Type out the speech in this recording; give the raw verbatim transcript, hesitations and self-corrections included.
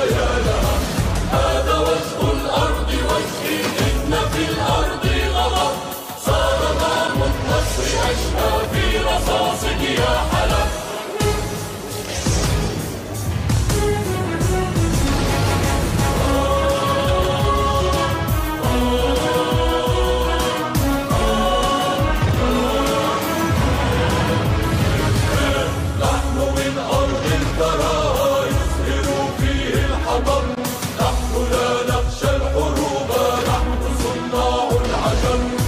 كيانها. هذا وجه الأرض وجهي، إن في الأرض غضب، صار طعم النصر أشهى في رصاصك يا حلب. نحن لا نخشى الحروب، نحن صناع العجب.